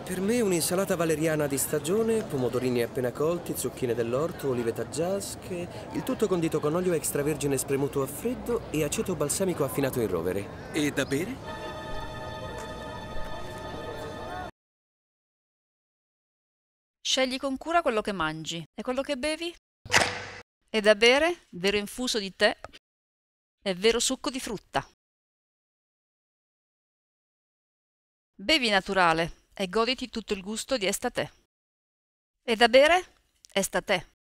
Per me un'insalata valeriana di stagione, pomodorini appena colti, zucchine dell'orto, olive taggiasche, il tutto condito con olio extravergine spremuto a freddo e aceto balsamico affinato in rovere. E da bere? Scegli con cura quello che mangi e quello che bevi? E da bere, vero infuso di tè e vero succo di frutta. Bevi naturale e goditi tutto il gusto di Estate. E da bere? Estate.